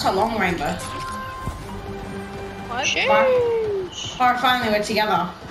so long, Rainbow. What? Oh, finally we're together.